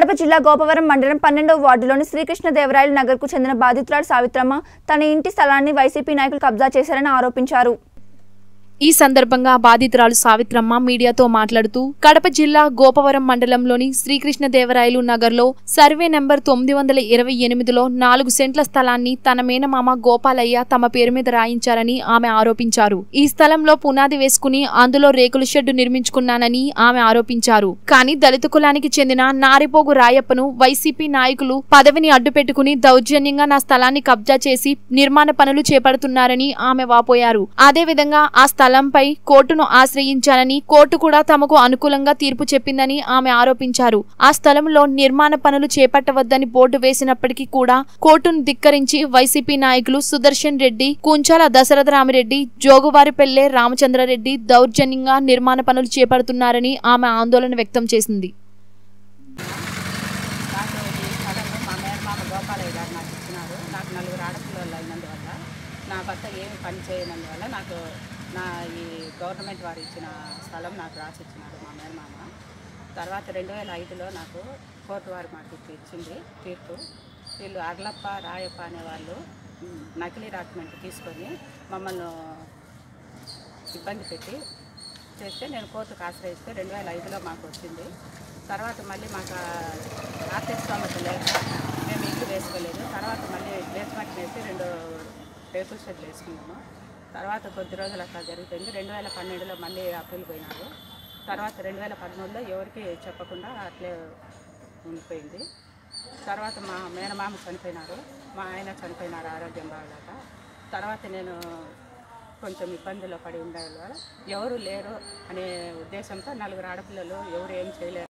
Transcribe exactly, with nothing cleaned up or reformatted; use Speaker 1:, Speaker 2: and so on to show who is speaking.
Speaker 1: కడప జిల్లా గోపవరం మండలం పన్నెండవ వార్డులోని శ్రీకృష్ణదేవరాయలు నగర్కు చెందిన బాధితురాలు సావిత్రమ్మ తన ఇంటి స్థలాన్ని వైసీపీ నాయకులు కబ్జా చేశారని ఆరోపించారు.
Speaker 2: ఈ సందర్భంగా బాధితురాలు సావిత్రమ్మ మీడియాతో మాట్లాడుతూ కడప జిల్లా గోపవరం మండలంలోని శ్రీకృష్ణదేవరాయలు నగర్లో సర్వే నెంబర్ తొమ్మిది వందల ఇరవై ఎనిమిదిలో నాలుగు సెంట్ల స్థలాన్ని తన మేనమామ గోపాలయ్య తమ పేరు మీద రాయించారని ఆమె ఆరోపించారు. ఈ స్థలంలో పునాది వేసుకుని అందులో రేకుల షెడ్డు నిర్మించుకున్నానని ఆమె ఆరోపించారు. కానీ దళిత కులానికి చెందిన నారిపోగు రాయప్పను వైసీపీ నాయకులు పదవిని అడ్డుపెట్టుకుని దౌర్జన్యంగా నా స్థలాన్ని కబ్జా చేసి నిర్మాణ పనులు చేపడుతున్నారని ఆమె వాపోయారు. అదేవిధంగా ఆ స్థలంపై కోర్టును ఆశ్రయించాలని కోర్టు కూడా తమకు అనుకూలంగా తీర్పు చెప్పిందని ఆమె ఆరోపించారు. ఆ స్థలంలో నిర్మాణ పనులు చేపట్టవద్దని బోర్డు వేసినప్పటికీ కూడా కోర్టును ధిక్కరించి వైసీపీ నాయకులు సుదర్శన్ రెడ్డి, కుంచాల దశరథరామిరెడ్డి, జోగువారిపెల్లె రామచంద్రారెడ్డి దౌర్జన్యంగా నిర్మాణ పనులు చేపడుతున్నారని ఆమె ఆందోళన వ్యక్తం చేసింది.
Speaker 3: నా భర్త ఏమి పని చేయనందువల్ల నాకు నా ఈ గవర్నమెంట్ వారు ఇచ్చిన స్థలం నాకు రాసి ఇచ్చినారు మా మేనమామ. తర్వాత రెండు వేల ఐదులో నాకు కోర్టు వారు మాకు ఇచ్చింది తీర్పు. వీళ్ళు అర్లప్ప రాయప్ప అనే వాళ్ళు నకిలీ డాక్యుమెంట్ తీసుకొని మమ్మల్ని ఇబ్బంది పెట్టి చేస్తే నేను కోర్టుకు ఆశ్రయిస్తే రెండు వేల ఐదులో మాకు వచ్చింది. తర్వాత మళ్ళీ మాకు ఆర్థిక స్తోమత లేక మేము ఇల్లు వేసుకోలేదు. తర్వాత మళ్ళీ బేస్మెంట్ వేసి రెండు రేకుల షెడ్లు వేసుకున్నాము. తర్వాత కొద్ది రోజులు అట్లా జరుగుతుంది. రెండు వేల పన్నెండులో మళ్ళీ అప్పీల్ పోయినారు. తర్వాత రెండు వేల పదమూడులో ఎవరికి చెప్పకుండా అట్లే ఉండిపోయింది. తర్వాత మా మేనమామ చనిపోయినారు, మా ఆయన చనిపోయినారు ఆరోగ్యం బాగాలేక. తర్వాత నేను కొంచెం ఇబ్బందుల్లో పడి ఉండే వల్ల ఎవరు లేరు అనే ఉద్దేశంతో నలుగురు ఆడపిల్లలు ఎవరు ఏం చేయలేరు.